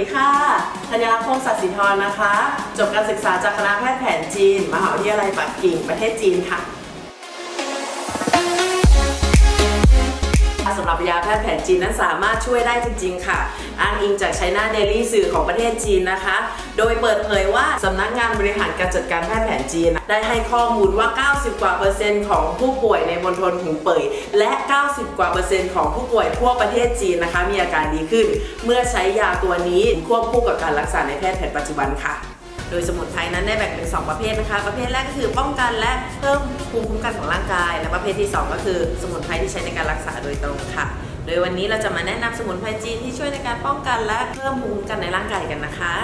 ดีค่ะธัญลักษณ์ พงศ์ศักดิ์สิทธรนะคะจบการศึกษาจากคณะแพทย์แผนจีนมหาวิทยาลัยปักกิ่งประเทศจีนค่ะสำหรับยาแพทย์แผนจีนนั้นสามารถช่วยได้จริงๆค่ะอ้างอิงจาก China Daily สื่อของประเทศจีนนะคะโดยเปิดเผยว่าสำนักงานบริหารการจัดการแพทย์แผนจีนได้ให้ข้อมูลว่า 90 กว่า%ของผู้ป่วยในมณฑลหูเป่ยและ 90 กว่า%ของผู้ป่วยทั่วประเทศจีนนะคะมีอาการดีขึ้นเมื่อใช้ยาตัวนี้ควบคู่กับการรักษาในแพทย์แผนปัจจุบันค่ะโดยสมุนไพรนั้นได้แบ่งเป็น2ประเภทนะคะประเภทแรกก็คือป้องกันและเพิ่มภูมิคุ้มกันของร่างกายและประเภทที่2ก็คือสมุนไพรที่ใช้ในการรักษาโดยตรงค่ะโดยวันนี้เราจะมาแนะนำสมุนไพรจีนที่ช่วยในการป้องกันและเพิ่มภูมิคุ้มกันในร่างกายกันนะคะ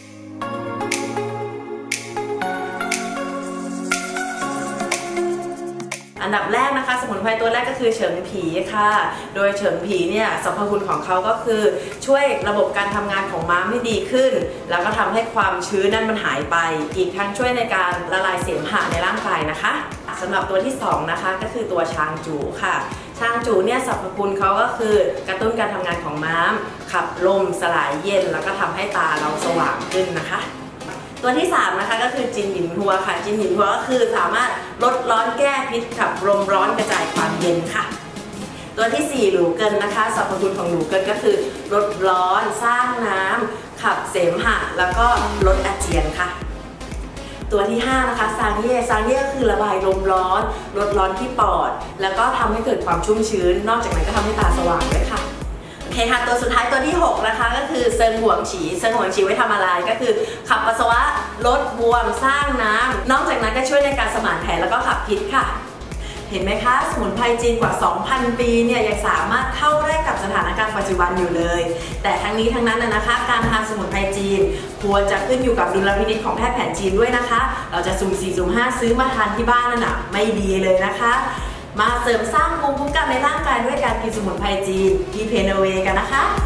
อันดับแรกนะคะสมุนไพรตัวแรกก็คือเฉิงผีค่ะโดยเฉิงผีเนี่ยสรรพคุณของเขาก็คือช่วยระบบการทำงานของม้ามให้ดีขึ้นแล้วก็ทำให้ความชื้นนั้นมันหายไปอีกทั้งช่วยในการละลายเสมหะในร่างกายนะคะสำหรับตัวที่2นะคะก็คือตัวชางจูค่ะชางจูเนี่ยสรรพคุณเขาก็คือกระตุ้นการทำงานของม้ามขับลมสลายเย็นแล้วก็ทำให้ตาเราสว่างขึ้นนะคะตัวที่3นะคะก็คือจินหยินทัวค่ะจินหยินทัวก็คือสามารถลดร้อนแก้พิษขับลมร้อนกระจายความเย็นค่ะตัวที่4หลูเกินนะคะสรรพคุณของหลูเกินก็คือลดร้อนสร้างน้ำขับเสมหะแล้วก็ลดอาเจียนค่ะตัวที่5นะคะซางเย่ก็คือระบายลมร้อนลดร้อนที่ปอดแล้วก็ทำให้เกิดความชุ่มชื้นนอกจากนั้นก็ทำให้ตาสว่างด้วยค่ะโอเคค่ะตัวสุดท้ายตัวที่6นะคะก็คือเซิงหวงฉีไว้ทำอะไรก็คือขับปัสสาวะลดบวมสร้างน้ำนอกจากนั้นก็ช่วยในการสมานแผลแล้วก็ขับพิษค่ะเห็นไหมคะสมุนไพรจีนกว่า 2,000 ปีเนี่ยยังสามารถเข้าได้กับสถานการณ์ปัจจุบันอยู่เลยแต่ทั้งนี้ทั้งนั้นนะคะการทานสมุนไพรจีนควรจะขึ้นอยู่กับดุลพินิจของแพทย์แผนจีนด้วยนะคะเราจะสุ่ม4สุ่ม5ซื้อมาทานที่บ้านนั่นน่ะไม่ดีเลยนะคะมาเสริมสร้างภูมิคุ้มกันในร่างกายด้วยการกินสมุนไพรจีนที่เพนเวกันนะคะ